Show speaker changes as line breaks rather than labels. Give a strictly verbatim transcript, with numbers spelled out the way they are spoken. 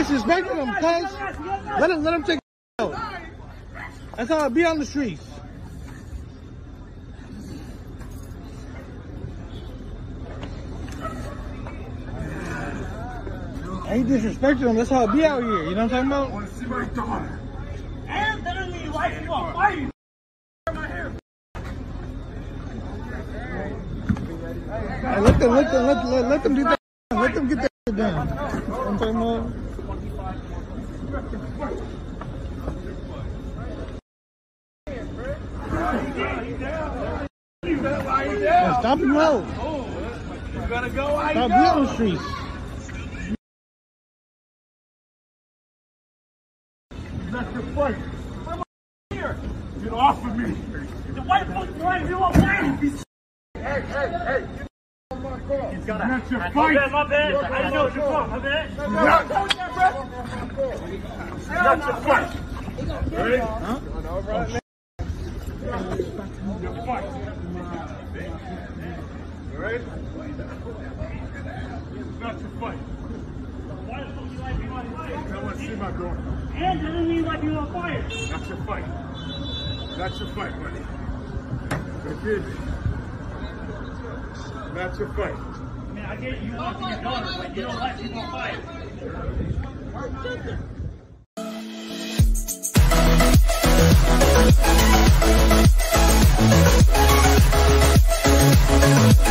disrespecting them, cuz. Let him, let him take it out. That's how it be on the streets. I ain't disrespecting them. That's how it be out here. You know what I'm talking about? I want to see my daughter.
And then me like you are fighting.
Hey, let them, let them, let, let, let them do that. Let them get that shit done. You know what I'm talking about? Yeah, stop him out.
You gotta go.
Stop being on the streets.
That's your fight. I'm here. Get off of me. The white folks trying you away. Hey, hey, hey. He's got a, that's your fight. My bad, my bad. I didn't know what you're from. My bad. That's your fight. Ready? Huh? Your fight. Ready? That's your fight. Why the fuck you like me on fire? I want to see my daughter. And didn't mean like you on fire. That's your fight. That's your fight, buddy. That's it. That's your fight. I mean, I get you want your daughter, but you don't like people on fire.